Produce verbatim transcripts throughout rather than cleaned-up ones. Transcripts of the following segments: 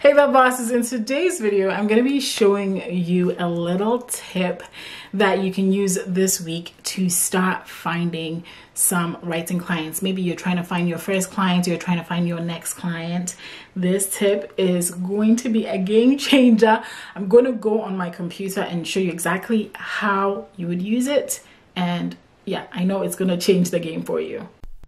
Hey there bosses, in today's video I'm going to be showing you a little tip that you can use this week to start finding some writing clients. Maybe you're trying to find your first client, or you're trying to find your next client. This tip is going to be a game changer. I'm going to go on my computer and show you exactly how you would use it, and yeah, I know it's going to change the game for you.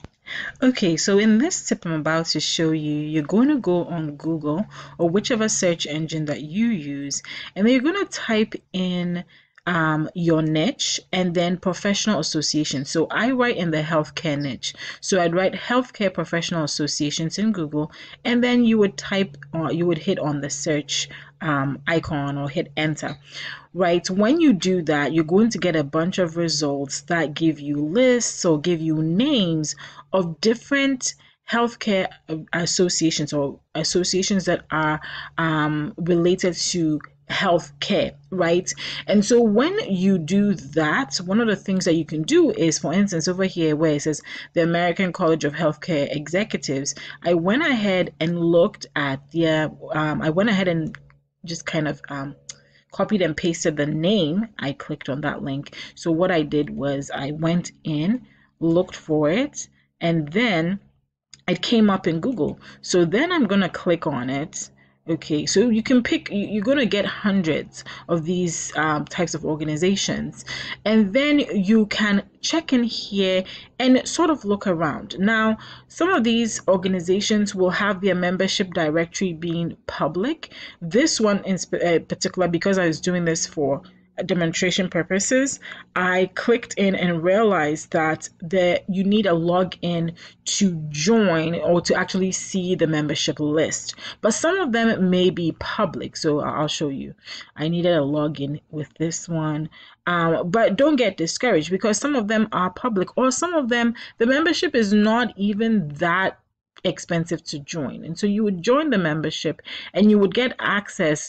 Okay, so in this tip I'm about to show you, you're going to go on Google or whichever search engine that you use, and then you're going to type in um, your niche and then professional association. So I write in the healthcare niche. So I'd write healthcare professional associations in Google, and then you would type, or you would hit on the search um, icon or hit enter. Right, when you do that, you're going to get a bunch of results that give you lists or give you names of different healthcare associations or associations that are um, related to healthcare, right? And so when you do that, one of the things that you can do is, for instance, over here where it says the American College of Healthcare Executives, I went ahead and looked at their, um, I went ahead and just kind of um, copied and pasted the name. I clicked on that link. So what I did was I went in, looked for it, and then it came up in Google. So then I'm going to click on it. Okay, so you can pick, you're going to get hundreds of these um, types of organizations, and then you can check in here and sort of look around. Now, some of these organizations will have their membership directory being public. This one in particular, because I was doing this for demonstration purposes, I clicked in and realized that the you need a login to join or to actually see the membership list, but some of them may be public, so I'll show you. I needed a login with this one, um, but don't get discouraged because some of them are public, or some of them the membership is not even that expensive to join. And so you would join the membership and you would get access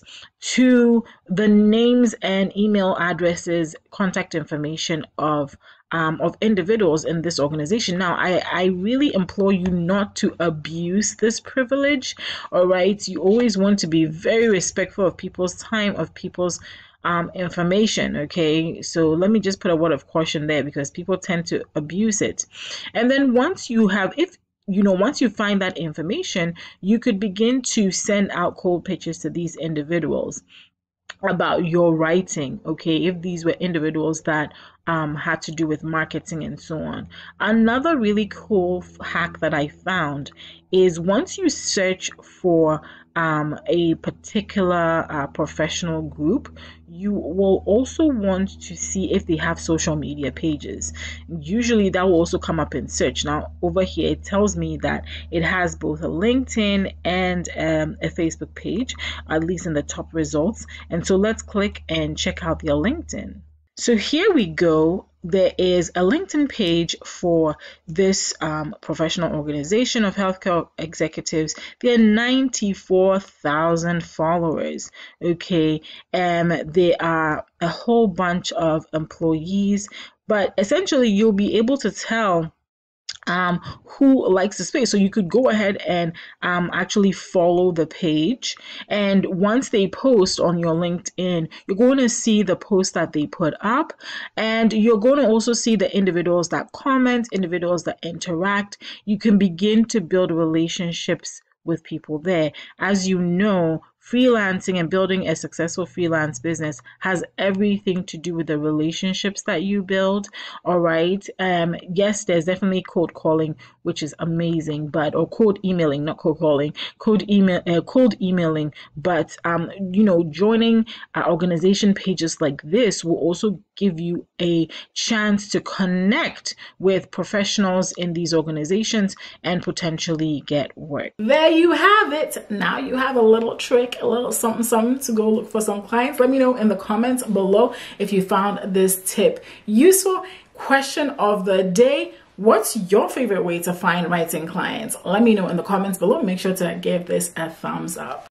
to the names and email addresses, contact information of um, of individuals in this organization. Now, I, I really implore you not to abuse this privilege, all right? You always want to be very respectful of people's time, of people's Um, information. Okay, so let me just put a word of caution there because people tend to abuse it. And then once you have, if you know, once you find that information, you could begin to send out cold pitches to these individuals about your writing. Okay, if these were individuals that um, had to do with marketing and so on. Another really cool hack that I found is once you search for um, a particular uh, professional group, you will also want to see if they have social media pages. Usually that will also come up in search. Now over here it tells me that it has both a LinkedIn and um, a Facebook page, at least in the top results. And so let's click and check out their LinkedIn. So here we go. There is a LinkedIn page for this um, professional organization of healthcare executives. There are ninety-four thousand followers. Okay, and um, there are a whole bunch of employees, but essentially you'll be able to tell um who likes the space. So you could go ahead and um actually follow the page, and once they post on your LinkedIn, you're going to see the post that they put up, and you're going to also see the individuals that comment, individuals that interact. You can begin to build relationships with people there. As you know, freelancing and building a successful freelance business has everything to do with the relationships that you build. All right. Um, yes, there's definitely cold calling, which is amazing, but or cold emailing, not cold calling, cold email, uh, cold emailing. But um, you know, joining uh, organization pages like this will also give you a chance to connect with professionals in these organizations and potentially get work. There you have it. Now you have a little trick, a little something something to go look for some clients. Let me know in the comments below if you found this tip useful. Question of the day: what's your favorite way to find writing clients? Let me know in the comments below. Make sure to give this a thumbs up.